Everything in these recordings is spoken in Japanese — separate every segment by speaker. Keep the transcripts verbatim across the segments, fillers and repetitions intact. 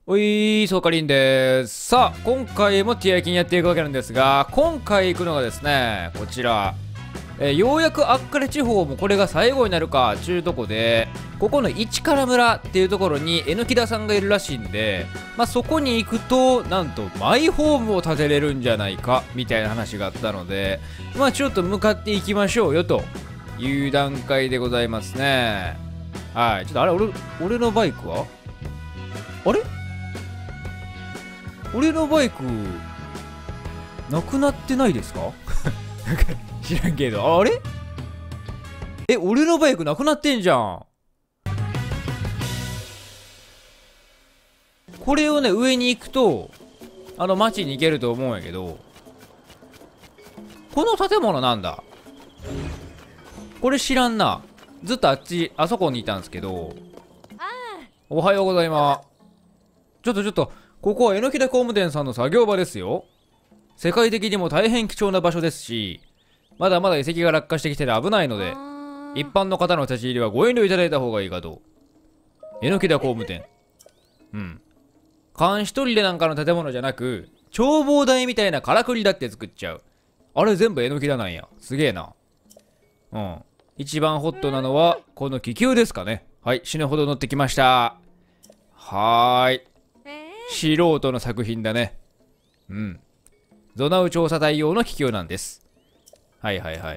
Speaker 1: おいー、そうかりんです。さあ、今回もティアキンやっていくわけなんですが、今回行くのがですね、こちら。えー、ようやくアッカレ地方もこれが最後になるか、ちゅうとこで、ここの市から村っていうところに榎木田さんがいるらしいんで、まあ、そこに行くと、なんとマイホームを建てれるんじゃないか、みたいな話があったので、まあちょっと向かっていきましょうよ、という段階でございますね。はい、ちょっとあれ、俺、俺のバイクはあれ俺のバイクなくなってないですかなんか知らんけど、あれえ、俺のバイクなくなってんじゃん。これをね、上に行くとあの町に行けると思うんやけど、この建物なんだ。これ知らんな。ずっとあっち、あそこにいたんですけど。おはようございます。ちょっとちょっと、ここは榎田工務店さんの作業場ですよ。世界的にも大変貴重な場所ですし、まだまだ遺跡が落下してきてて危ないので、一般の方の立ち入りはご遠慮いただいた方がいいかと。榎田工務店。うん。監視取りなんかの建物じゃなく、眺望台みたいなからくりだって作っちゃう。あれ全部榎田なんや。すげえな。うん。一番ホットなのは、この気球ですかね。はい、死ぬほど乗ってきました。はーい。素人の作品だね。うん。ゾナウ調査隊用の気球なんです。はいはいはい。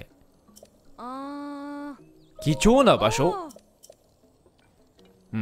Speaker 1: 貴重な場所。うん。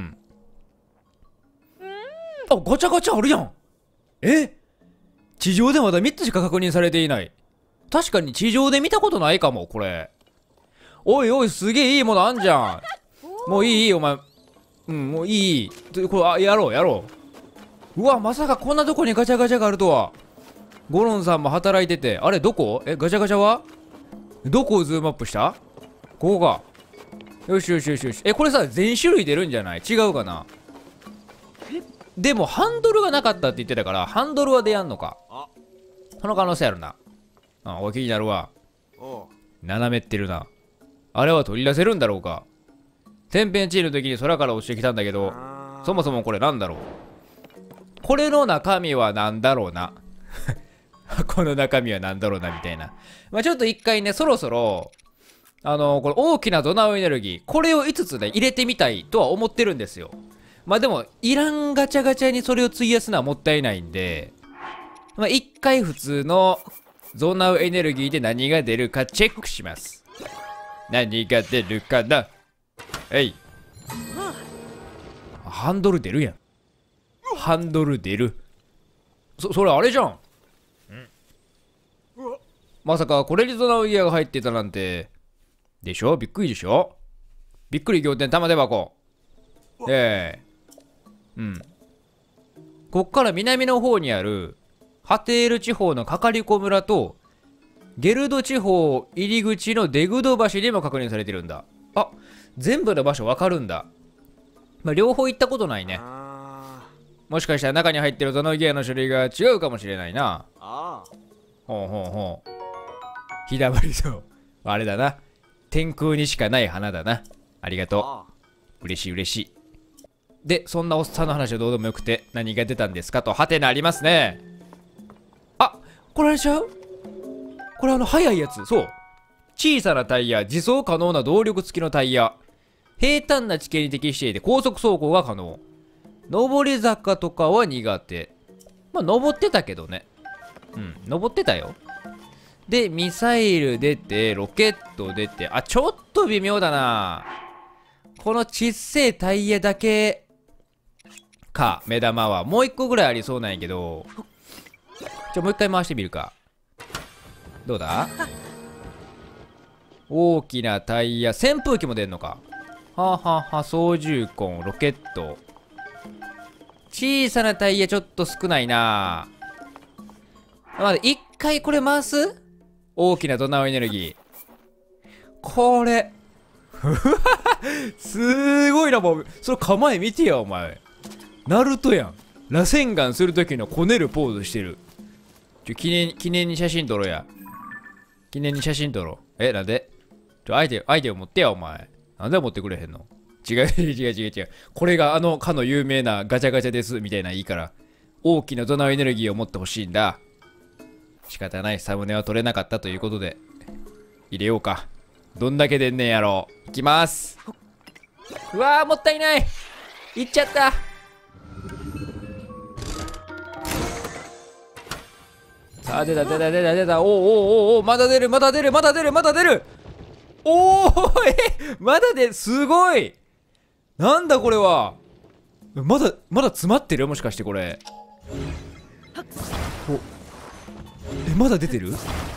Speaker 1: あ、ガチャガチャあるやん。え、地上でまだみっつしか確認されていない。確かに地上で見たことないかも、これ。おいおい、すげえいいものあんじゃん。もういいいい、お前。うん、もういい。これ、あ、やろうやろう。うわ、まさかこんなとこにガチャガチャがあるとは。ゴロンさんも働いてて、あれどこ？え、ガチャガチャはどこをズームアップした？ここか。よしよしよしよし。え、これさ、全種類出るんじゃない？違うかな。でもハンドルがなかったって言ってたから、ハンドルは出やんのか。その可能性あるな。あ、お気になるわ。斜めってるな。あれは取り出せるんだろうか。天変地異の時に空から落ちてきたんだけど、そもそもこれなんだろう。これの中身は何だろうな。この中身は何だろうなみたいな。まあちょっと一回ね、そろそろ、あのー、この大きなゾナウエネルギー、これをいつつね、入れてみたいとは思ってるんですよ。まあでも、いらんガチャガチャにそれを費やすのはもったいないんで、まあ一回普通のゾナウエネルギーで何が出るかチェックします。何が出るかな。えい。ハンドル出るやん。ハンドル出る。そ、それあれじゃん。まさかこれにゾナウギアが入ってたなんて。でしょ？びっくりでしょ？びっくり仰天玉手箱。ええー、うん。こっから南の方にあるハテール地方のカカリコ村とゲルド地方入り口のデグド橋でも確認されてるんだ。あ、全部の場所わかるんだ。まあ、両方行ったことないね。もしかしたら中に入ってるゾナウギアの種類が違うかもしれないな。ほうほうほう。ひだまりそう。あれだな。天空にしかない花だな。ありがとう。嬉しい嬉しい。で、そんなおっさんの話はどうでもよくて、何が出たんですかと、ハテナありますね。あ、これあれちゃう？これあの、速いやつ。そう。小さなタイヤ、自走可能な動力付きのタイヤ。平坦な地形に適していて高速走行が可能。上り坂とかは苦手。まあ、登ってたけどね。うん、登ってたよ。で、ミサイル出て、ロケット出て、あ、ちょっと微妙だな。このちっせえタイヤだけか、目玉は。もう一個ぐらいありそうなんやけど。じゃあもう一回回してみるか。どうだ？大きなタイヤ、扇風機も出んのか。ははは、操縦痕、ロケット。小さなタイヤちょっと少ないな。まだ一回これ回す？大きなゾナウエネルギー。これ。すごいな、もう。その構え見てや、お前。ナルトやん。螺旋岩するときのこねるポーズしてる。ちょ、記念、記念に写真撮ろうや。記念に写真撮ろう。え、なんで？ちょ、アイデア、アイデア持ってや、お前。なんで持ってくれへんの？ 違う違う違う違う。これがあのかの有名なガチャガチャですみたいなのいいから。大きなドナウエネルギーを持ってほしいんだ。仕方ない、サムネは取れなかったということで入れようか。どんだけ出んねんやろう。いきます。うわー、もったいない。いっちゃった。さあ、出た出た出た出た。おおおおお、まだ出るまだ出るまだ出るまだ出る。おお、え、まだ出る。すごい。なんだこれは。まだまだ詰まってる、もしかしてこれ。お、え、まだ出てる。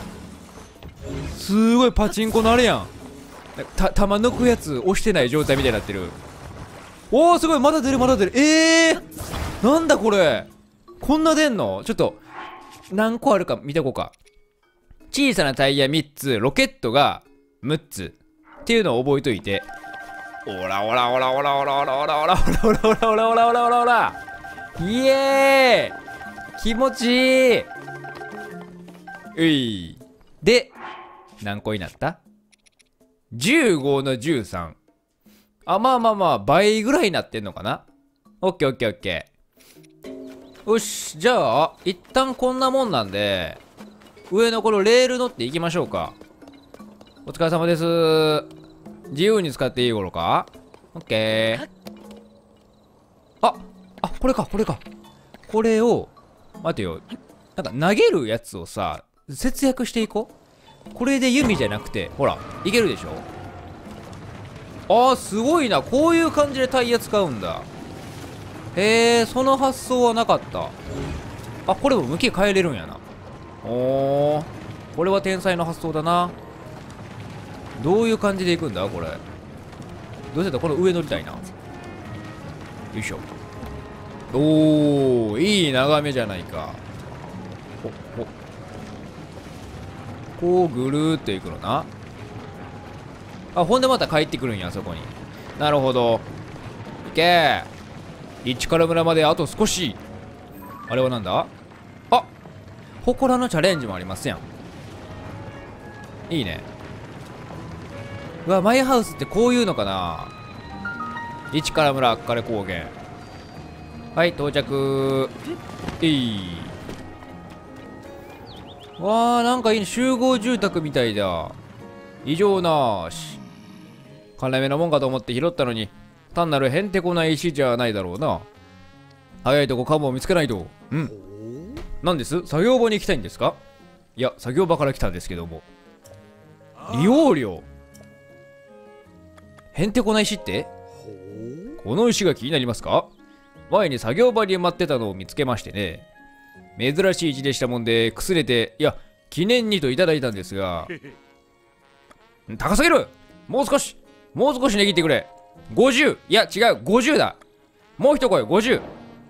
Speaker 1: すごい、パチンコのあれやん。た弾抜くやつ押してない状態みたいになってる。おお、すごい、まだ出るまだ出る。えー、なんだこれ。こんな出んの。ちょっと何個あるか見てこうか。小さなタイヤみっつ、ロケットがむっつっていうのを覚えといて。オラオラオラオラオラオラオラオラオラオラオラオラオラオラオラオラ、イエーイ、気持ちいい。ういで、何個になった？ じゅうご のじゅうさん。あ、まあまあまあ倍ぐらいになってんのかな。オッケーオッケーオッケー。よし、じゃあ一旦こんなもんなんで、上のこのレール乗っていきましょうか。お疲れ様です。自由に使っていい頃か。オッケー。あ、あ、これかこれか。これを待てよ、なんか投げるやつをさ節約していこう。これで弓じゃなくて、ほらいけるでしょ。あー、すごいな。こういう感じでタイヤ使うんだ。へえ、その発想はなかった。あ、これも向き変えれるんやな。おー、これは天才の発想だな。どういう感じでいくんだこれ。どうせだ、この上乗りたいな。よいしょ。おー、いい眺めじゃないか。ほほ、こうぐるーっといくのな。あ、ほんでまた帰ってくるんや、そこに。なるほど。いけー。一から村まであと少し。あれはなんだ。あ、祠のチャレンジもありますやん。いいね。うわ、マイハウスってこういうのかな。一から村あっかれ高原。はい、到着。えい。わー、なんかいいね。集合住宅みたいだ。異常なし。金目のもんかと思って拾ったのに、単なるへんてこな石じゃないだろうな。早いとこカモを見つけないと。うん。なんです？作業場に行きたいんですか？いや、作業場から来たんですけども。利用料。へんてこな石って？この石が気になりますか？前に作業場に埋まってたのを見つけましてね。珍しい石でしたもんで、くすれて、いや、記念にといただいたんですが。高すぎる！もう少しもう少し値切ってくれ。ごじゅう。いや違う、ごじゅうだ。もう一声、ごじゅう。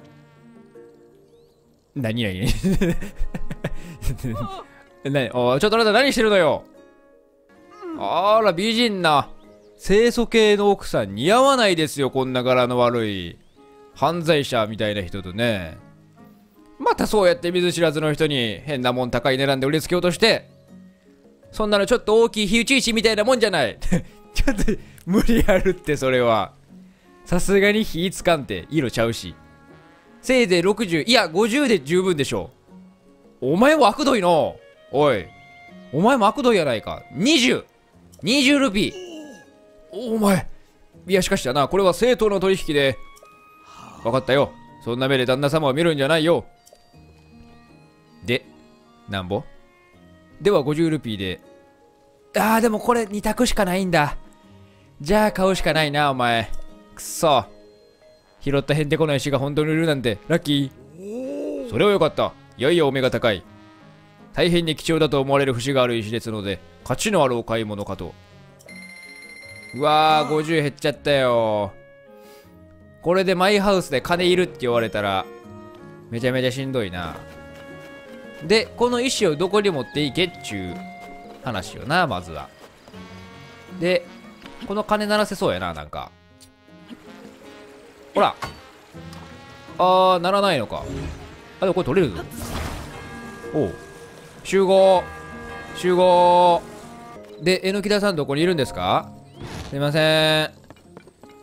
Speaker 1: 何やいね何、おい、ちょっとあなた何してるのよ。あら、美人な清楚系の奥さん似合わないですよ。こんな柄の悪い犯罪者みたいな人とね。またそうやって見ず知らずの人に変なもん高い値段で売りつけようとして。そんなのちょっと大きい火打ち石みたいなもんじゃないちょっと無理あるって。それはさすがに火つかんって色ちゃうし。せいぜいろくじゅう、いやごじゅうで十分でしょう。お前も悪どいの。おい、お前も悪どいやないか。にじゅう、にじゅうルピー。お前、いやしかしだな、これは正当な取引で。分かったよ。そんな目で旦那様を見るんじゃないよ。で、なんぼではごじゅうルピーで。あー、でもこれに択しかないんだ。じゃあ買うしかないな、お前。くっそ。拾ったへんてこない石が本当に売れるなんてラッキー。それはよかった。いやいやお目が高い。大変に貴重だと思われる節がある石ですので、価値のあるお買い物かと。うわー、ごじゅう減っちゃったよ。これでマイハウスで金いるって言われたらめちゃめちゃしんどいな。で、この石をどこに持っていけっちゅう話よな、まずは。で、この鐘鳴らせそうやな、なんか。ほら。あー、鳴らないのか。あ、でもこれ取れるぞ。おう。集合。集合。で、えのきださんどこにいるんですか？すいません。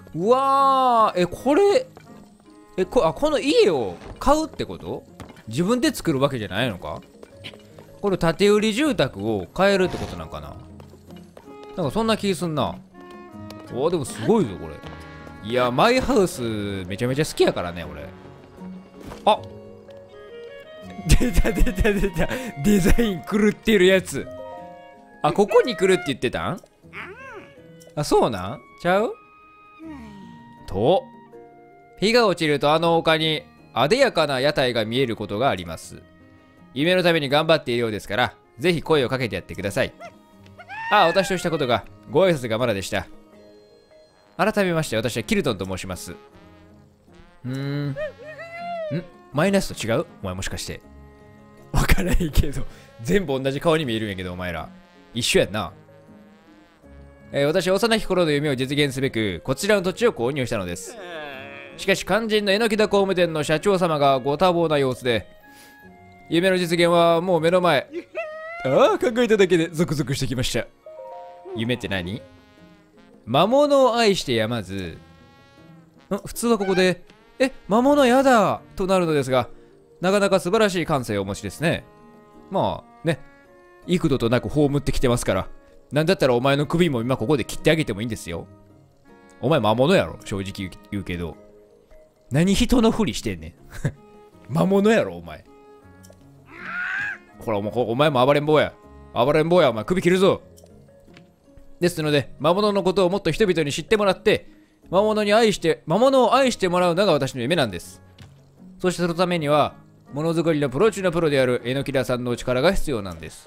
Speaker 1: うわー、え、これ、え、こ、あ、この家を買うってこと？自分で作るわけじゃないのか？これ建て売り住宅を買えるってことなんかな？なんかそんな気すんな。おー、でもすごいぞ、これ。いや、マイハウスめちゃめちゃ好きやからね、俺。あ、出た出た出た。デザイン狂ってるやつ。あ、ここに来るって言ってたん？あ、そうなんちゃうと、日が落ちるとあの丘に艶やかな屋台が見えることがあります。夢のために頑張っているようですから、ぜひ声をかけてやってください。ああ、私としたことが、ご挨拶がまだでした。改めまして、私はキルトンと申します。うーん。んマイナスと違う？お前もしかして。わからないけど、全部同じ顔に見えるんやけど、お前ら。一緒やんな。えー、私は幼き頃の夢を実現すべく、こちらの土地を購入したのです。しかし、肝心の榎田工務店の社長様がご多忙な様子で、夢の実現はもう目の前。ああ、考えただけでゾクゾクしてきました。夢って何？魔物を愛してやまず、ん普通はここで、え、魔物やだとなるのですが、なかなか素晴らしい感性をお持ちですね。まあね、幾度となく葬ってきてますから、なんだったらお前の首も今ここで切ってあげてもいいんですよ。お前魔物やろ、正直言うけど。何人のふりしてんねん。魔物やろ、お前。ほら、お前も暴れん坊や。暴れん坊や、お前首切るぞ。ですので、魔物のことをもっと人々に知ってもらって、魔物に愛して、魔物を愛してもらうのが私の夢なんです。そしてそのためには、ものづくりのプロ中のプロである榎田さんの力が必要なんです。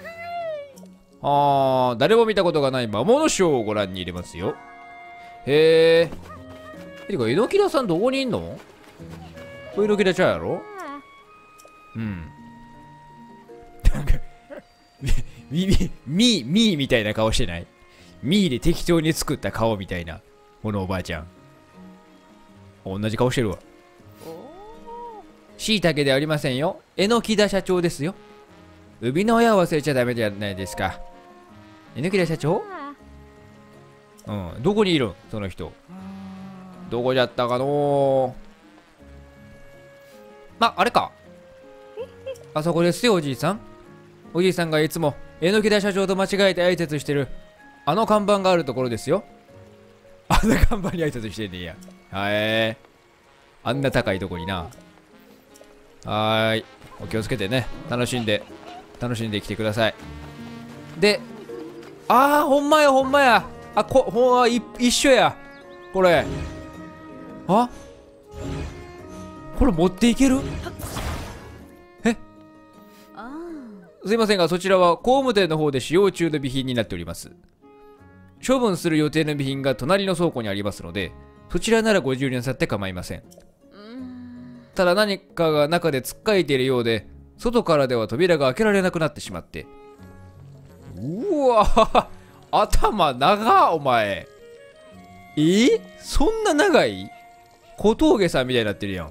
Speaker 1: あー、誰も見たことがない魔物ショーをご覧に入れますよ。へー。てか、榎田さんどこにいんの？これ榎田ちゃんやろ？うん。なんか、み、み、み、みみたいな顔してない？ミーで適当に作った顔みたいな。このおばあちゃん。同じ顔してるわ。しいたけではありませんよ。榎田社長ですよ。生みの親を忘れちゃダメじゃないですか。榎田社長？うん。どこにいるんその人。どこじゃったかのー。あ、あれか。あそこですよ、おじいさん。おじいさんがいつも榎田社長と間違えて挨拶してる。あの看板があるところですよ。あんな看板に挨拶してんねんや。はえー。あんな高いとこにな。はーい。お気をつけてね。楽しんで、楽しんできてください。で、あー、ほんまや、ほんまや。あ、こ、ほんま、い一緒や。これ。あこれ持っていける？えすいませんが、そちらは工務店の方で使用中の備品になっております。処分する予定の備品が隣の倉庫にありますので、そちらならご自由になさって構いません。ただ何かが中でつっかえているようで、外からでは扉が開けられなくなってしまって。うわ頭長っお前。えー、そんな長い？小峠さんみたいになってるやん。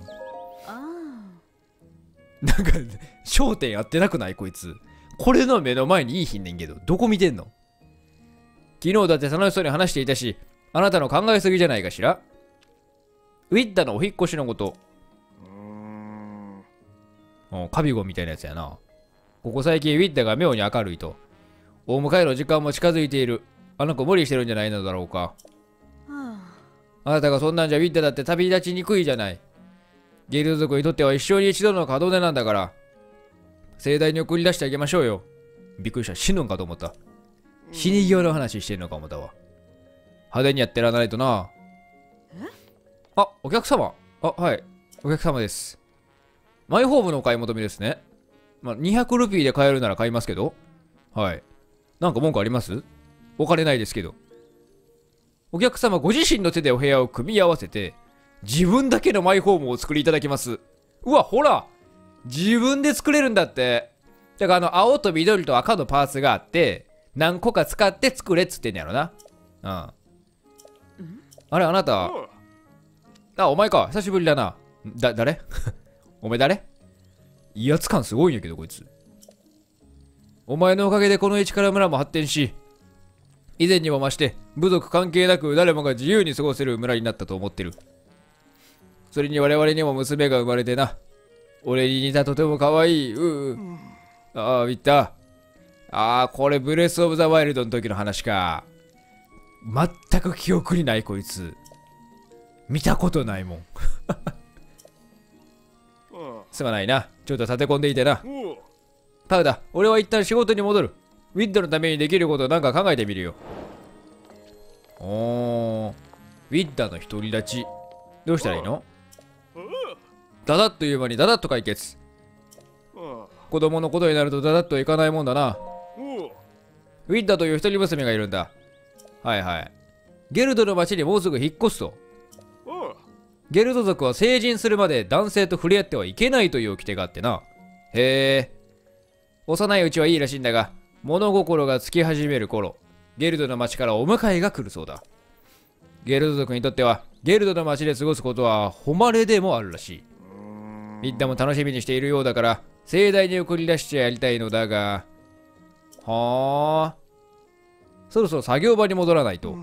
Speaker 1: なんか焦点合ってなくないこいつ。これの目の前にいいひんねんけど、どこ見てんの？昨日だって楽しそうに話していたし、あなたの考えすぎじゃないかしら。ウィッダのお引っ越しのこと。おカビゴンみたいなやつやな。ここ最近ウィッダが妙に明るいと。お迎えの時間も近づいている。あの子無理してるんじゃないのだろうか。あなたがそんなんじゃウィッダだって旅立ちにくいじゃない。ゲルド族にとっては一生に一度の門出なんだから。盛大に送り出してあげましょうよ。びっくりした。死ぬんかと思った。死に際の話してんのか思ったわ。派手にやってらないとな。あ、お客様。あ、はい。お客様です。マイホームのお買い求めですね。まあ、にひゃくルピーで買えるなら買いますけど。はい。なんか文句あります？お金ないですけど。お客様ご自身の手でお部屋を組み合わせて、自分だけのマイホームをお作りいただきます。うわ、ほら自分で作れるんだって。だからあの、青と緑と赤のパーツがあって、何個か使って作れっつってんやろな。うん。あれ、あなた。あ、お前か。久しぶりだな。だ、誰お前誰？威圧感すごいんやけど、こいつ。お前のおかげでこの市から村も発展し、 以前にも増して部族関係なく誰もが自由に過ごせる村になったと思ってる。それに我々にも娘が生まれてな。俺に似たとても可愛い。うう。ああ、見た。ああ、これブレスオブザワイルドの時の話か。全く記憶にないこいつ。見たことないもん。すまないな。ちょっと立て込んでいてな。パウダ、俺は一旦仕事に戻る。ウィッドのためにできることをなんか考えてみるよ。おー。ウィッダの独り立ち。どうしたらいいの？ダダッという間にダダッと解決。子供のことになるとダダッといかないもんだな。ウィッダという一人娘がいるんだ。はいはい。ゲルドの町にもうすぐ引っ越すと。ゲルド族は成人するまで男性と触れ合ってはいけないという掟があってな。へえ。幼いうちはいいらしいんだが、物心がつき始める頃、ゲルドの町からお迎えが来るそうだ。ゲルド族にとっては、ゲルドの町で過ごすことは誉れでもあるらしい。みんなも楽しみにしているようだから、盛大に送り出してやりたいのだが、はあ。そろそろ作業場に戻らないと。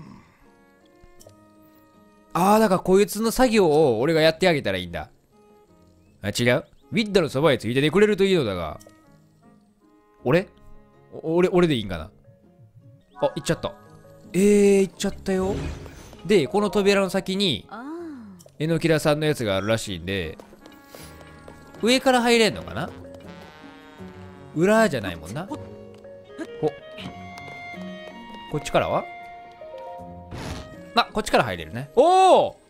Speaker 1: ああ、だからこいつの作業を俺がやってあげたらいいんだ。あ、違う。ウィッダのそばへついててくれるといいのだが。俺俺、俺でいいんかな。あ、行っちゃった。えー、行っちゃったよ。で、この扉の先に、えのきらさんのやつがあるらしいんで、上から入れんのかな？裏じゃないもんな。お、こっちからは？あ、こっちから入れるね。おお、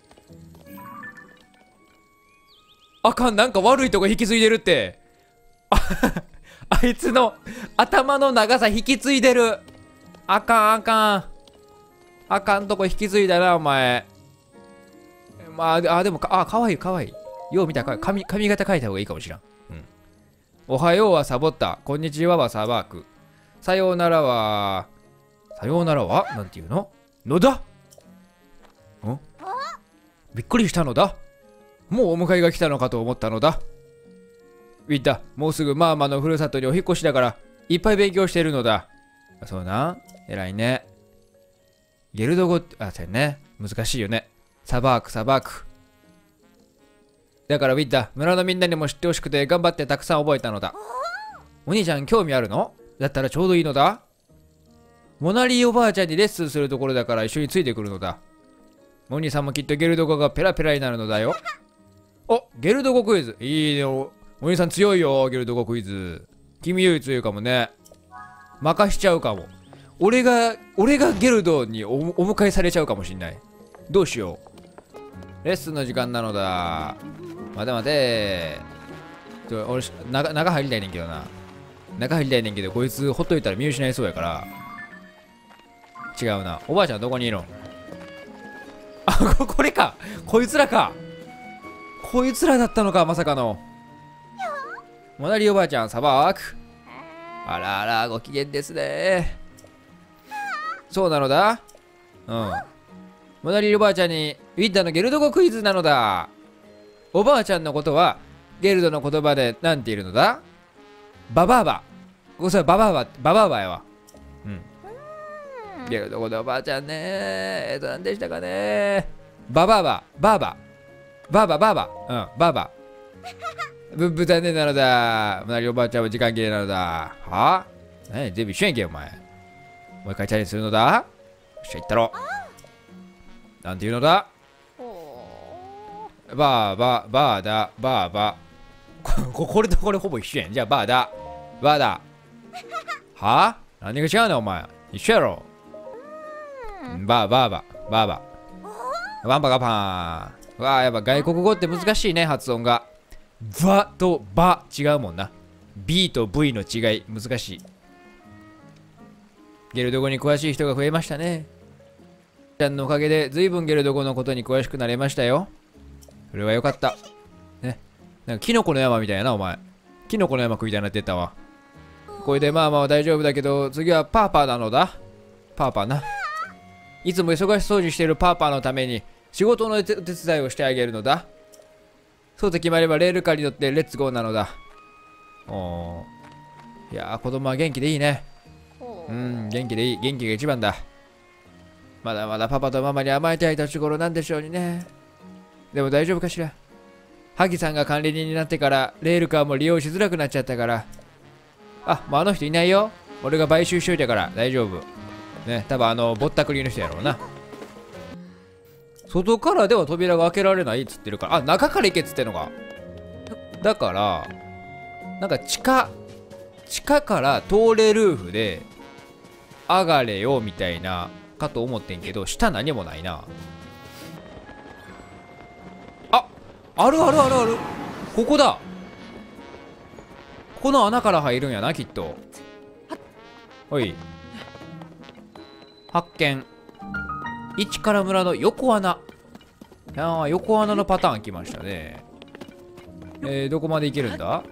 Speaker 1: あかん、なんか悪いとこ引き継いでるって。あ, あいつの頭の長さ引き継いでる。あかんあかんあかんとこ引き継いだなお前。まあ、あ、でもか、あ、かわいいかわいい。よう見たら髪髪型変えた方がいいかもしらん。うん。おはようはサボった。こんにちははサバーク。さようならは、さようならはなんていうの？のだ。ん？びっくりしたのだ。もうお迎えが来たのかと思ったのだ。ウィッダ、もうすぐマーマのふるさとにお引っ越しだから、いっぱい勉強しているのだ。そうな。偉いね。ゲルド語って、あ、そうやね。難しいよね。サバーク、サバーク。だからウィッダ、村のみんなにも知ってほしくて頑張ってたくさん覚えたのだ。お兄ちゃん興味あるの？だったらちょうどいいのだ。モナリーおばあちゃんにレッスンするところだから一緒についてくるのだ。お兄さんもきっとゲルド語がペラペラになるのだよ。お、ゲルド語クイズ。いいね。お兄さん強いよ、ゲルド語クイズ。君より強いかもね。任しちゃうかも。俺が、俺がゲルドに お, お迎えされちゃうかもしんない。どうしよう。レッスンの時間なのだ。待て待て。ちょ、俺、中、中入りたいねんけどな。中入りたいねんけど、こいつほっといたら見失いそうやから。違うな。おばあちゃんどこにいるの？あ、こ、これか。こいつらか。こいつらだったのか、まさかの。モナリおばあちゃん、サバーク。あらあら、ご機嫌ですね。そうなのだ。うん。モナリおばあちゃんに、ウィッダのゲルド語クイズなのだ。おばあちゃんのことは、ゲルドの言葉で何て言うのだ？ババアバ。ここそれババアバ、ババアバやわ。うん。ゲルド語でおばあちゃんねえっと、何でしたかね。ババアバ、バーバ。バーバ、バーバ。うん、バーバ。ぶ、ぶ残念なのだ。モナリおばあちゃんは時間切れなのだ。はぁ？何全部一緒やんけ、お前。もう一回チャレンジするのだ？よっしゃ、いったろ。なんていうのだ？バーバ、バーだ、バーバ。こ、これとこれほぼ一緒やん。じゃあ、バーだ。バーだ。はぁ？何が違うねん、お前。一緒やろ。バーバーバ、バーバ。バンバガパーン。うわあ、やっぱ外国語って難しいね、発音が。バとバ違うもんな。B と V の違い、難しい。ゲルド語に詳しい人が増えましたね。ちゃんのおかげで随分ゲルド語のことに詳しくなれましたよ。それはよかった。ね。なんかキノコの山みたいやな、お前。キノコの山食いたいなってたわ。これでまあまあ大丈夫だけど、次はパーパーなのだ。パーパーな。いつも忙し掃除しているパーパーのために仕事の手伝いをしてあげるのだ。そうと決まればレールカーに乗ってレッツゴーなのだ。おー。いやー、子供は元気でいいね。うん、元気でいい。元気が一番だ。 まだまだパパとママに甘えたい年頃なんでしょうにね。でも大丈夫かしら。萩さんが管理人になってからレールカーも利用しづらくなっちゃったから。あ、もうあの人いないよ。俺が買収しといたから大丈夫。ね、多分あのぼったくりの人やろうな。外からでは扉が開けられないっつってるから。あ、中から行けっつってんのか。だからなんか地下地下から通れルーフで上がれよみたいなかと思ってんけど、下何もないな。あ、あるあるあるある。ここだ。この穴から入るんやなきっと。おい、発見。一から村の横穴。ああ、横穴のパターン来ましたね。えー、どこまで行けるんだ。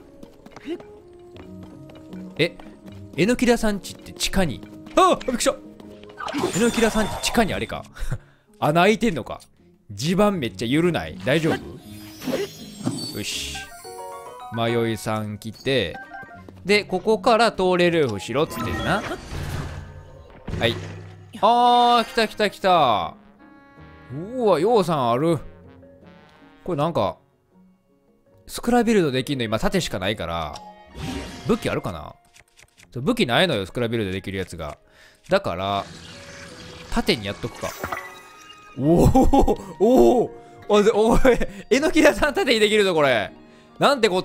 Speaker 1: え、えのきださんちって地下に。ああ、びっくりした。えのきださんち地下にあれか。穴開いてんのか。地盤めっちゃ緩ない。大丈夫。よし、迷いさん来て、でここから通れルーフしろっつってんな。はい。あー、来た来た来た。うわ、ようさんある。これなんかスクラビルドできんの今盾しかないから。武器あるかな。武器ないのよ、スクラビルドできるやつが。だから盾にやっとくか。おおおお、おい、えのきださん盾にできるぞこれ。なんてこった。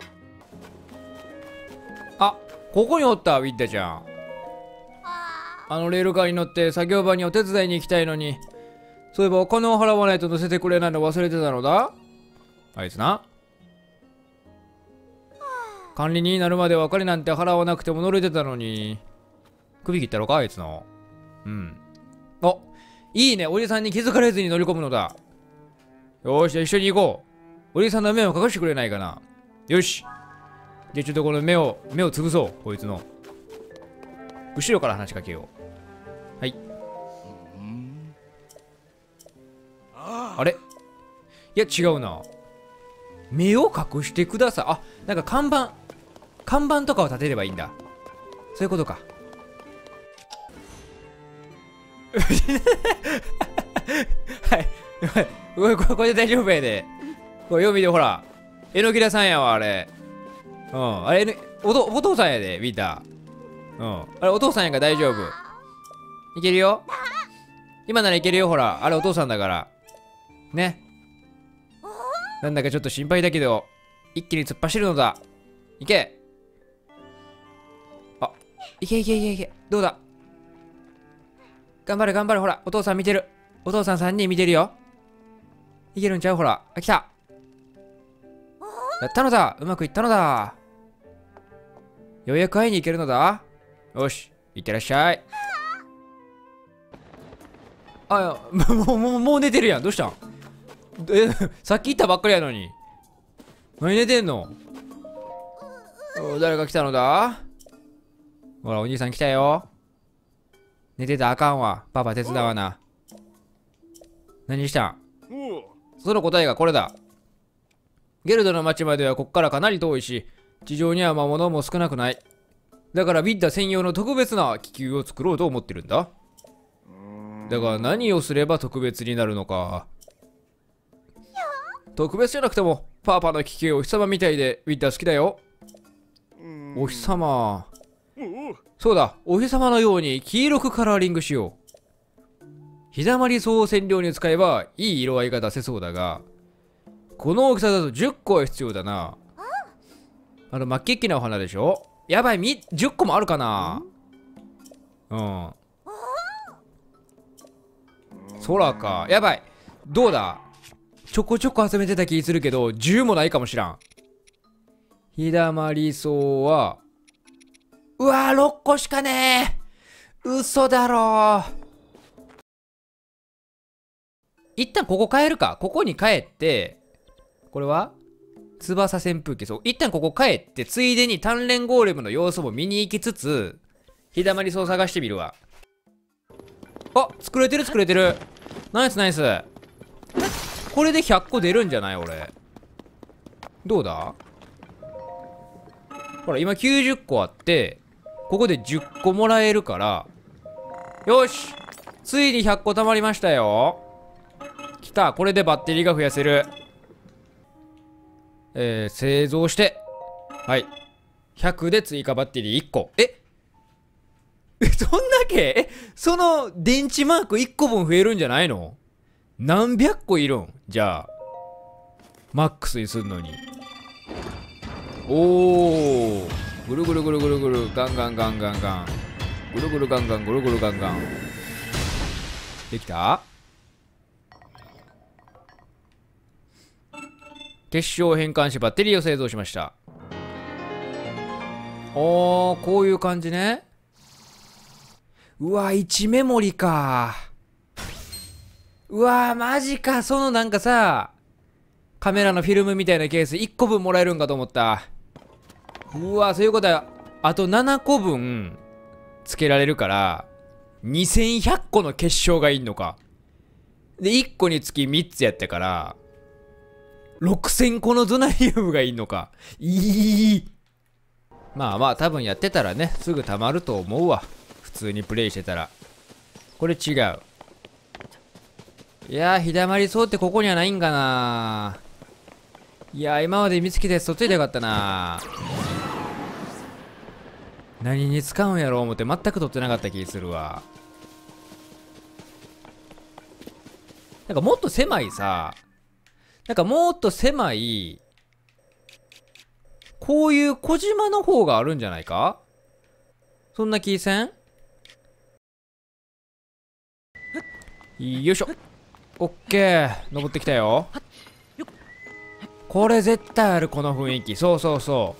Speaker 1: あ、ここにおった、ウィッダちゃん。あのレールカーに乗って作業場にお手伝いに行きたいのに、そういえばお金を払わないと乗せてくれないの忘れてたのだ。あいつな。管理人になるまではお金なんて払わなくても乗れてたのに。首切ったろかあいつの。うん。お、いいね、おじさんに気づかれずに乗り込むのだ。よし、じゃあ一緒に行こう。おじさんの目を隠してくれないかな。よし、じゃあちょっとこの目を目を潰そう、こいつの。後ろから話しかけよう。はい。あれ、いや違うな。目を隠してください。あ、なんか看板看板とかを立てればいいんだ。そういうことか。はい、これこれで大丈夫やで。これ読みでほら、えのきださんやわあれ。うん、あれ、N、お, とお父さんやで見た。うん、あれお父さんやから大丈夫。いけるよ今ならいけるよ。ほら、あれお父さんだからね。なんだかちょっと心配だけど一気に突っ走るのだ。いけ。あ、いけいけいけいけ。どうだ。頑張れ頑張れ。ほらお父さん見てる。お父さんさんにん見てるよ。いけるんちゃう。ほら、あ、来た。やったのだ。うまくいったのだ。ようやく会いに行けるのだ。よし、いってらっしゃい。あ、もう、もう、もう寝てるやん。どうしたん。え、さっき言ったばっかりやのに。何寝てんの。誰が来たのだ。ほら、お兄さん来たよ。寝てたらあかんわ。パパ手伝わな。何したん。その答えがこれだ。ゲルドの町まではこっからかなり遠いし、地上には魔物も少なくない。だからビッダ専用の特別な気球を作ろうと思ってるんだ。だが何をすれば特別になるのか。特別じゃなくてもパパの気球お日様みたいでビッダ好きだよ。お日様。そうだ、お日様のように黄色くカラーリングしよう。日だまり草を染料に使えばいい色合いが出せそうだが、この大きさだとじゅっこは必要だな。あの真っ黄色なお花でしょ。やばい、みじゅっこもあるかな。うん、空か。やばい、どうだ。ちょこちょこ集めてた気するけどじゅうもないかもしらん。日だまり草は、うわー、ろっこしかねえ。嘘だろ。一旦ここ変えるか。ここに帰って、これは翼扇風機。そう、一旦ここ帰ってついでに鍛錬ゴーレムの様子も見に行きつつ日だまり草を探してみるわ。あ、作れてる作れてる。ナイスナイス。これでひゃっこ出るんじゃない俺。どうだ。ほら今きゅうじゅっこあって、ここでじゅっこもらえるから、よしついにひゃっこ貯まりましたよ。きた。これでバッテリーが増やせる。えー、製造して。はい。ひゃくで追加バッテリーいっこ。ええ、そんだけえ、その電池マークいっこぶん増えるんじゃないの？何百個いるんじゃあ。マックスにすんのに。おー。ぐるぐるぐるぐるぐる。ガンガンガンガンガン。ぐるぐるガンガンぐるぐるガンガン。できた？結晶を変換しバッテリーを製造しました。おー、こういう感じね。うわ、いちメモリか。うわ、マジか。そのなんかさ、カメラのフィルムみたいなケースいっこぶんもらえるんかと思った。うわ、そういうことは、あとななこぶんつけられるから、にせんひゃっこの結晶がいんのか。で、いっこにつきみっつやったから、ろくせんこのゾナリウムがいんのか。いい。まあまあ、多分やってたらね、すぐ溜まると思うわ。普通にプレイしてたら。これ違う。いやー、日だまりそうってここにはないんかな。いやー、今まで見つけたやつとっついてよかったな。何に使うんやろう思って全く取ってなかった気するわ。なんかもっと狭いさ、なんかもっと狭い、こういう小島の方があるんじゃないか？そんな気せん？よいしょ。オッケー。登ってきたよ。これ絶対ある、この雰囲気。そうそうそう。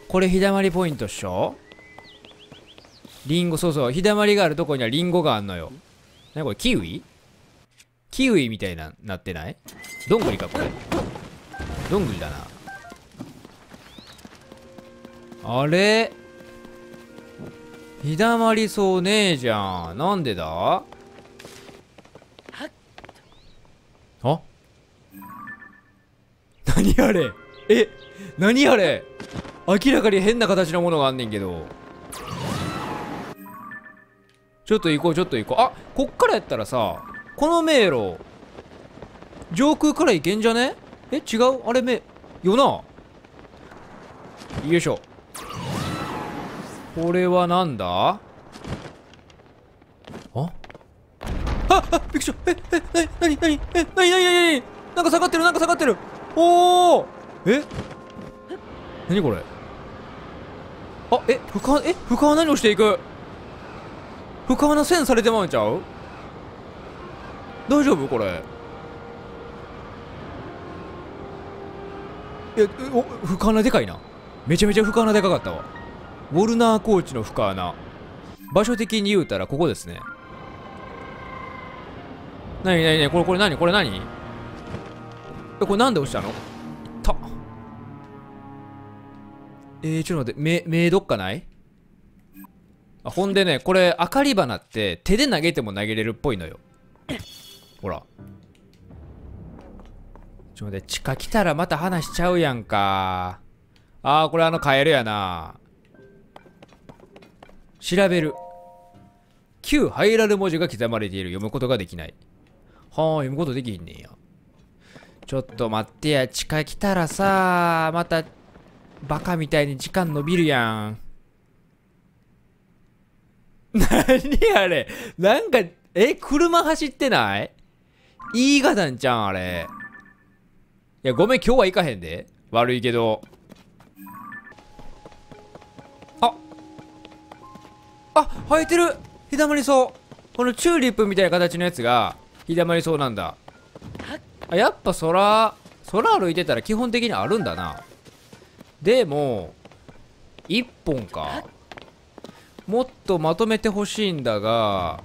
Speaker 1: これ日だまりポイントっしょ？リンゴ、そうそう。日だまりがあるとこにはリンゴがあんのよ。なにこれ、キウイ？キウイみたいな、なってない？どんぐりか、これ。どんぐりだな。あれ？日だまりそうねえじゃん。なんでだ？あ？何あれ？え？何あれ？明らかに変な形のものがあんねんけど。ちょっと行こう、ちょっと行こう。あ、こっからやったらさ、この迷路、上空から行けんじゃね？え、違う？あれ、め、よな？よいしょ。これはなんだ？あああ、びっくりした。え、え、なになになにえ、なになになになになんか下がってる、なんか下がってる。おおえなにこれ？あ、え、深川、え、深川何をしていく？深川の線されてまうんちゃう？大丈夫これ？え、お、深穴でかいな。めちゃめちゃ深穴でかかったわ。ウォルナーコーチの深穴。場所的に言うたらここですね。なになになにこれこれなにこれなにえ、これなんで落ちたの？たえー、ちょっと待って、目、目どっかない？あ、ほんでね、これ、明かり花って手で投げても投げれるっぽいのよ。ほら。ちょっと待って、地下来たらまた話しちゃうやんか。あー、これあのカエルやな。調べる。旧ハイラル文字が刻まれている。読むことができない。はあ、読むことできひんねんや。ちょっと待ってや、地下来たらさ、また、バカみたいに時間伸びるやん。何あれなんか、え、車走ってない？いいがたんちゃん、あれ。いや、ごめん、今日は行かへんで。悪いけど。ああ、生えてる！日だまりそう。このチューリップみたいな形のやつが、日だまりそうなんだ。あ、やっぱ空、空歩いてたら基本的にあるんだな。でも、一本か。もっとまとめてほしいんだが、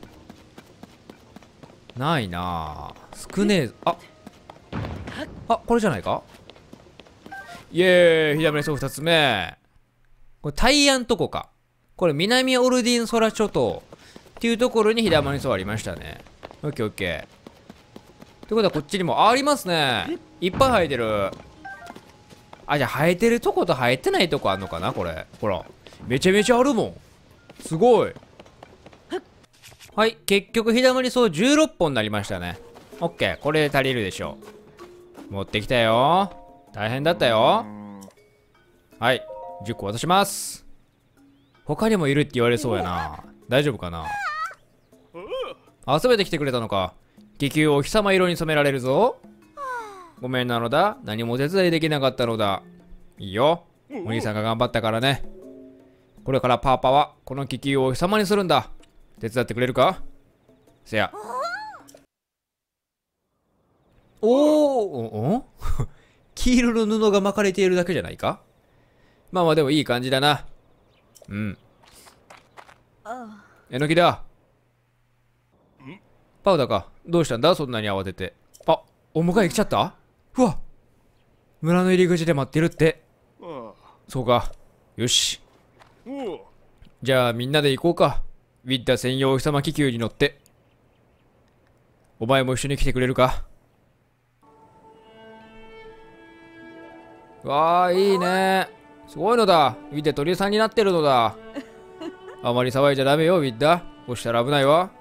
Speaker 1: ないなぁ。少ねえ。ああ、これじゃないか？イエーイ、日だまりそう二つ目。これタイヤんとこか。これ南オルディン空諸島っていうところに日だまりそうありましたね。オッケーオッケー。ってことはこっちにもありますね。いっぱい生えてる。あ、じゃあ生えてるとこと生えてないとこあんのかなこれ。ほら。めちゃめちゃあるもん。すごい。 はい、結局日だまり草じゅうろっぽんになりましたね。オッケー、これで足りるでしょう。持ってきたよ。大変だったよ。はい、じゅっこ渡します。他にもいるって言われそうやな。大丈夫かな。集めてきてくれたのか。気球をお日様色に染められるぞ。ごめんなのだ。何もお手伝いできなかったのだ。いいよ。お兄さんが頑張ったからね。これからパーパはこの気球をお日様にするんだ。手伝ってくれるか。せや。おおお黄色の布が巻かれているだけじゃないか。まあまあでもいい感じだな。うん。えのきだ。パウダか。どうしたんだそんなに慌てて。あ、お迎え来ちゃった。うわ、村の入り口で待ってるって。そうか。よし。じゃあみんなで行こうか。ウィッダ専用お日様気球に乗って。お前も一緒に来てくれるか。わあ、いいね。すごいのだ。ウィッダ鳥さんになってるのだ。あまり騒いじゃダメよ、ウィッダ。押したら危ないわ。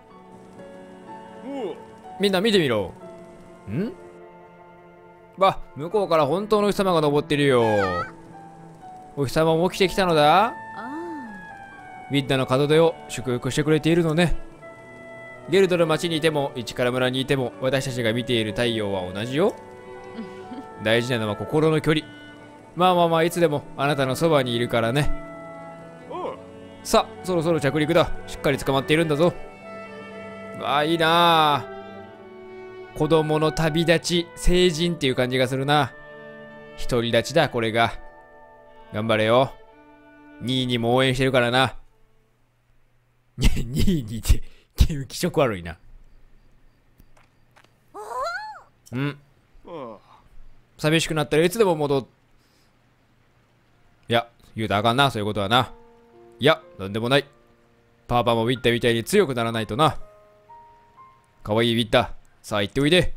Speaker 1: みんな見てみろ。ん？わ、向こうから本当のお日様が昇ってるよ。お日様も起きてきたのだ。ウィッダの門出を祝福してくれているのね。ゲルドの町にいても市から村にいても私たちが見ている太陽は同じよ。大事なのは心の距離。まあまあまあ、いつでもあなたのそばにいるからね。さあ、そろそろ着陸だ。しっかり捕まっているんだぞ。わあ、いいなあ。子供の旅立ち、成人っていう感じがするな。独り立ちだ、これが。頑張れよ。にいにも応援してるからな。にいにって気色悪いな。うん。寂しくなったらいつでも戻っ。いや、言うたらあかんな、そういうことはな。いや、なんでもない。パパもウィッタみたいに強くならないとな。かわいいウィッタ、さあ行っておいで。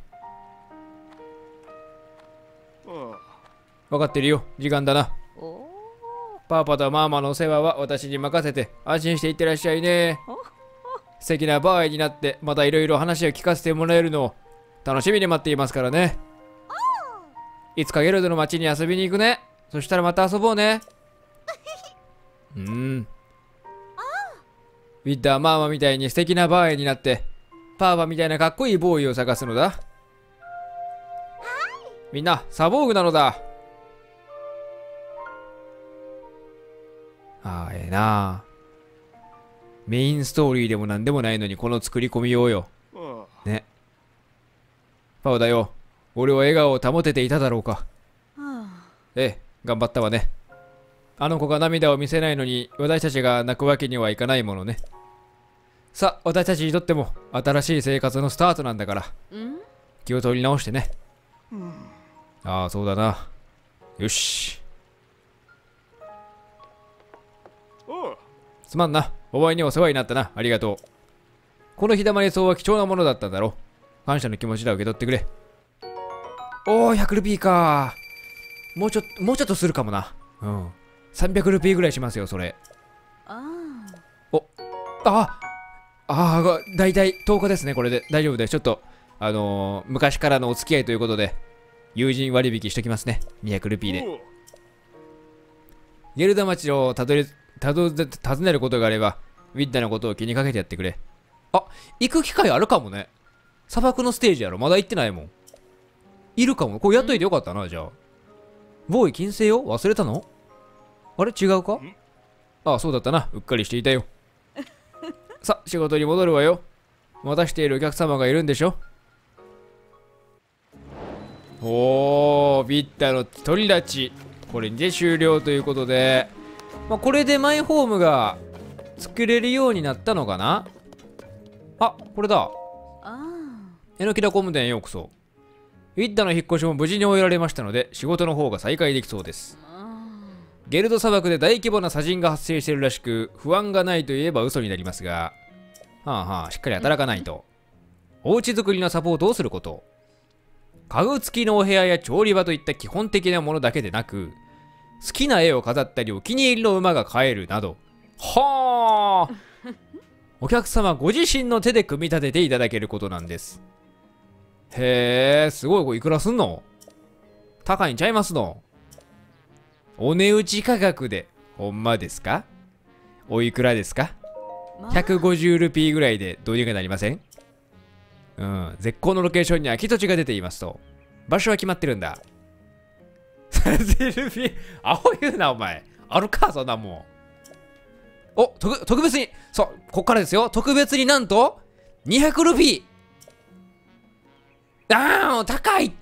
Speaker 1: 分かってるよ、時間だな。パパとママのお世話は私に任せて安心していってらっしゃいね。素敵なバーイになってまたいろいろ話を聞かせてもらえるのを楽しみに待っていますからね。いつかゲルドの町に遊びに行くね。そしたらまた遊ぼうね。うん。ウィッダーマーマみたいに素敵なバーイになってパーパみたいなかっこいいボーイを探すのだ。みんなサボーグなのだ。ああ、ええなあ。メインストーリーでもなんでもないのにこの作り込みようよ。ね。パウだよ。俺は笑顔を保てていただろうか。ええ、頑張ったわね。あの子が涙を見せないのに私たちが泣くわけにはいかないものね。さあ、私たちにとっても新しい生活のスタートなんだから。気を取り直してね。ああ、そうだな。よし。すまんな。お前にお世話になったな。ありがとう。この日だまり草は貴重なものだったんだろう。感謝の気持ちだ。受け取ってくれ。おお、ひゃくルピーか。もうちょっと、もうちょっとするかもな。うん。さんびゃくルピーぐらいしますよ、それ。お、あああ、だいたいとおかですね、これで。大丈夫です。ちょっと、あのー、昔からのお付き合いということで、友人割引しときますね。にひゃくルピーで。ゲルダ町をたどり、たど、訪ねることがあれば、ウィッダのことを気にかけてやってくれ。あ、行く機会あるかもね。砂漠のステージやろ。まだ行ってないもん。いるかも。これやっといてよかったな、じゃあ。ボーイ金星よ忘れたの？あれ違うか？ああ、そうだったな。うっかりしていたよ。さ、仕事に戻るわよ。待たしているお客様がいるんでしょ。おー、ビッタの独り立ち。これで終了ということで、まあ、これでマイホームが作れるようになったのかな。あ、これだ。えのきだ工務店へようこそ。ウィッダの引っ越しも無事に終えられましたので、仕事の方が再開できそうです。ゲルド砂漠で大規模な砂塵が発生しているらしく、不安がないといえば嘘になりますが、はあはあ、しっかり働かないと。お家作りのサポートをすること。家具付きのお部屋や調理場といった基本的なものだけでなく、好きな絵を飾ったりお気に入りの馬が飼えるなど。はあお客様ご自身の手で組み立てていただけることなんです。へえ、すごい。これいくらすんの？高いんちゃいますの？お値打ち価格で。ほんまですか？おいくらですか？ ひゃくごじゅう ルピーぐらいでどうにかなりません？うん。絶好のロケーションに空き土地が出ていますと。場所は決まってるんだ。さんぜんルピー。アホ言うな、お前。あるか、そんなもん。お、特、特別に、そう、こっからですよ。特別になんと、にひゃくルピー。あー、高いって。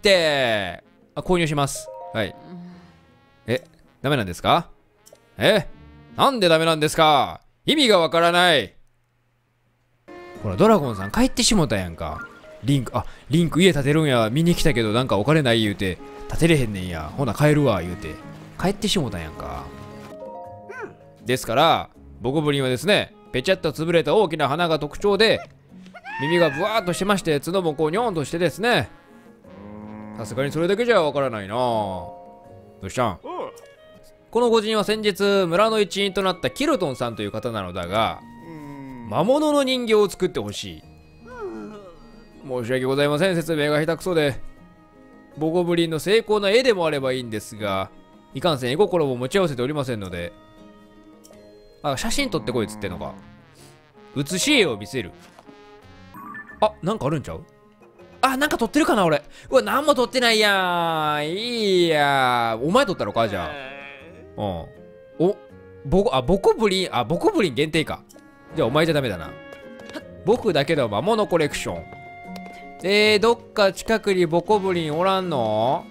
Speaker 1: あ、購入します。はい。え、ダメなんですか？え、なんでダメなんですか？意味がわからない。ほら、ドラゴンさん帰ってしもたやんか。リンク、あ、リンク家建てるんや。見に来たけどなんかお金ない言うて、建てれへんねんや。ほな帰るわ言うて。帰ってしもたやんか。ですから、ボゴブリンはですね、ぺちゃっと潰れた大きな鼻が特徴で、耳がブワーっとしてまして、角もこうニョンとしてですね。さすがにそれだけじゃわからないな。どうしたん？この御人は先日、村の一員となったキルトンさんという方なのだが、魔物の人形を作ってほしい。申し訳ございません。説明が下手くそで。ボゴブリンの精巧な絵でもあればいいんですが、いかんせん絵心も持ち合わせておりませんので。あ、写真撮ってこいっつってんのか。写し絵を見せる。あ、なんかあるんちゃう？あ、なんか撮ってるかな俺。うわ、なんも撮ってないやん。いいやお前撮ったのかじゃあ。うん。お、ボコ、あ、ボコブリン、あ、ボコブリン限定か。じゃあお前じゃダメだな。僕だけの魔物コレクション。えー、どっか近くにボコブリンおらんの？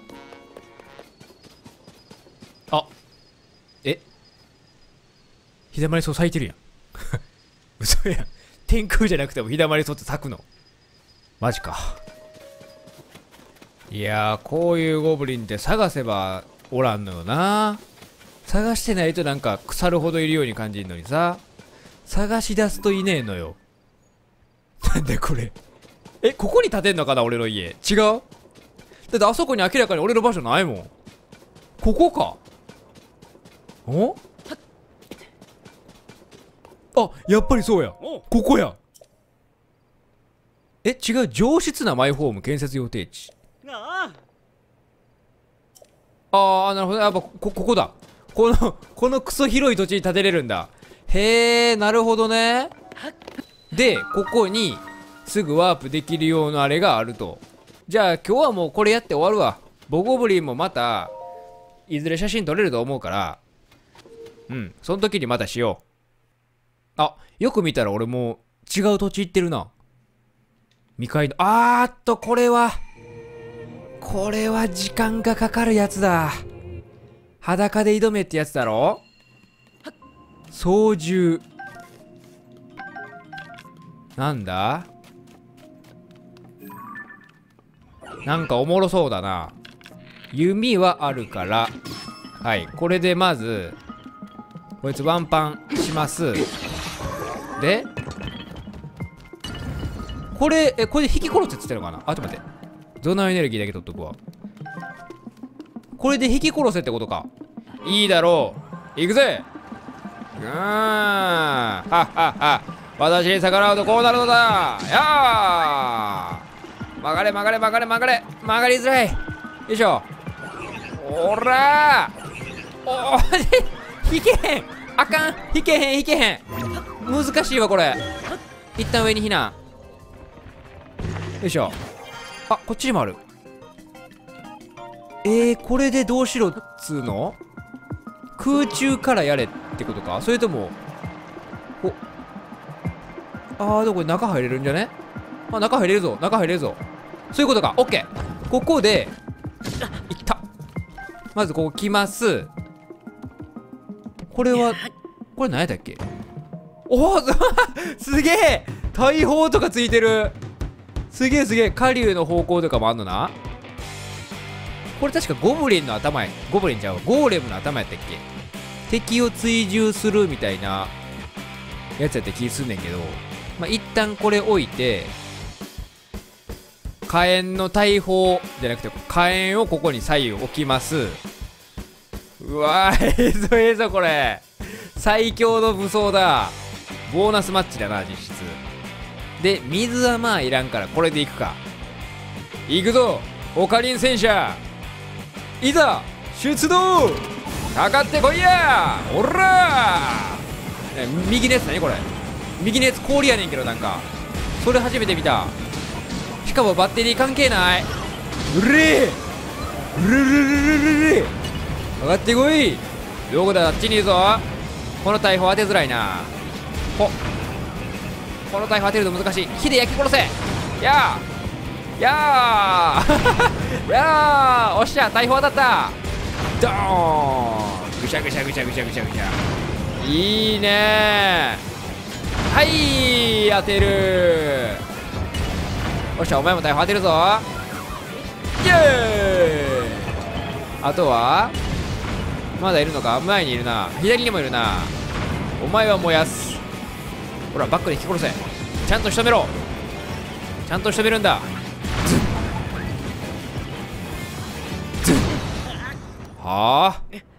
Speaker 1: あ、え、ひだまり草咲いてるやん。嘘やん。天空じゃなくてもひだまり草って咲くの？マジか。いやー、こういうゴブリンって探せばおらんのよな。探してないとなんか腐るほどいるように感じるのにさ、探し出すといねえのよ。なんでこれ。え、ここに建てんのかな俺の家。違う？だってあそこに明らかに俺の場所ないもん。ここか。お？あ、やっぱりそうや。ここや。え、違う。上質なマイホーム建設予定地。ああ、なるほど。やっぱこ、ここだ。この、このクソ広い土地に建てれるんだ。へえ、なるほどね。で、ここにすぐワープできるようなあれがあると。じゃあ今日はもうこれやって終わるわ。ボゴブリンもまた、いずれ写真撮れると思うから、うん、その時にまたしよう。あ、よく見たら俺もう違う土地行ってるな。未開の、あーっと、これは、これは時間がかかるやつだ。裸で挑めってやつだろ？操縦。なんだ？なんかおもろそうだな。弓はあるから。はい、これでまず、こいつワンパンします。で、これ、え、これで引き殺せって言ってるのかな？あ、ちょっと待って。ゾナーエネルギーだけ取っとくわ。これで引き殺せってことか。いいだろう。行くぜ。うーん。はっはっは。私に逆らうとこうなるのだ。やー。曲がれ曲がれ曲がれ曲がれ。曲がりづらい。よいしょ。おらー。おー、引けへん。あかん。引けへん引けへん。難しいわこれ。一旦上に避難。よいしょ。あ、こっちにもある。えー、これでどうしろっつうの？空中からやれってことか？それとも、お、あー、どこに中入れるんじゃね？あ、中入れるぞ、中入れるぞ。そういうことか、オッケー。ここで、いった。まずここ来ます。これは、これ何やったっけ？おおすげえ大砲とかついてる。すげえすげえ。下流の方向とかもあんのな。これ確かゴブリンの頭や。ゴブリンちゃうわ。ゴーレムの頭やったっけ？敵を追従するみたいなやつやった気すんねんけど、まあ、一旦これ置いて、火炎の大砲じゃなくて火炎をここに左右置きます。うわー、ええぞええぞこれ。最強の武装だ。 ボーナスマッチだな実質で。水はまあいらんからこれでいくか。いくぞオカリン戦車、いざ出動、かかってこいやおらー。右のやつ何これ、右のやつ氷やねんけど、なんかそれ初めて見た。しかもバッテリー関係ない。うれーうるるるるるる、かかってこい。どこだ、あっちにいるぞ。この大砲当てづらいな。ほこの大砲当てるの難しい。火で焼き殺せ。やーやーやーおっしゃ、大砲当たった。ドーン、ぐしゃぐしゃぐしゃぐしゃぐしゃぐしゃ。いいねー。はい、当てる。おっしゃ、お前も大砲当てるぞ。イエーイ。あとはまだいるのか。前にいるな、左にもいるな。お前は燃やす。ほらバックで引き殺せ。ちゃんと仕留めろ。ちゃんと仕留めるんだ。ズンズンはあ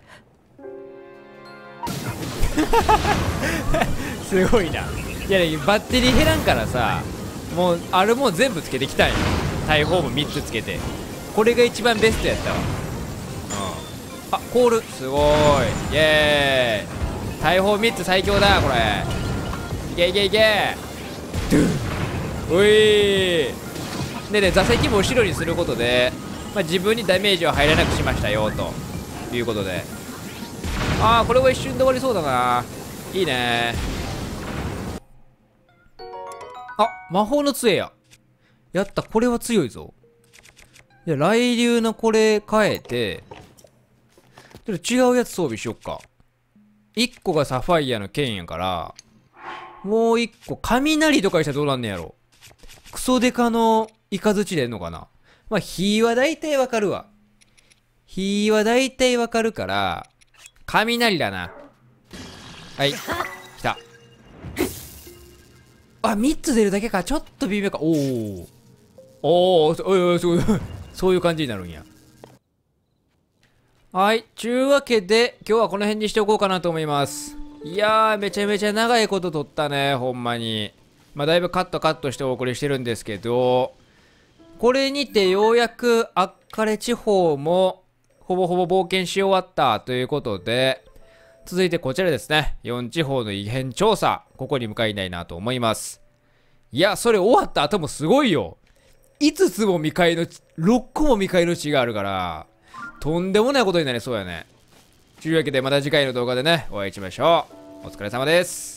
Speaker 1: すごいな。いやバッテリー減らんからさ、もうあるもん全部つけてきたんよ。大砲もみっつつけて、これが一番ベストやったわ。あ、コールすごーい。イエーイ。大砲みっつ最強だこれ。いけいけいけ。ドゥン、おいでね、座席も後ろにすることで、まあ、自分にダメージは入らなくしましたよということで。ああこれは一瞬で終わりそうだな。いいね。あ、魔法の杖や。やった、これは強いぞ。じゃあ雷流のこれ変えて、ちょっと違うやつ装備しよっか。いっこがサファイアの剣やから、もういっこ雷とかにしたらどうなんねやろ。クソデカのイカズチでんのかな。まあ火は大体わかるわ。火は大体わかるから雷だな。はい、来た。あ、みっつ出るだけか。ちょっと微妙か。おおおお、おいおい、そうそういう感じになるんや。はい、ちゅうわけで今日はこの辺にしておこうかなと思います。いやー、めちゃめちゃ長いこと撮ったね、ほんまに。まあだいぶカットカットしてお送りしてるんですけど、これにてようやくアッカレ地方もほぼほぼ冒険し終わったということで、続いてこちらですね、よん地方の異変調査、ここに向かいたいなと思います。いや、それ終わった後もすごいよ。いつつも未開のろっこも未開の地があるから、とんでもないことになりそうやね。というわけでまた次回の動画でねお会いしましょう。お疲れ様です。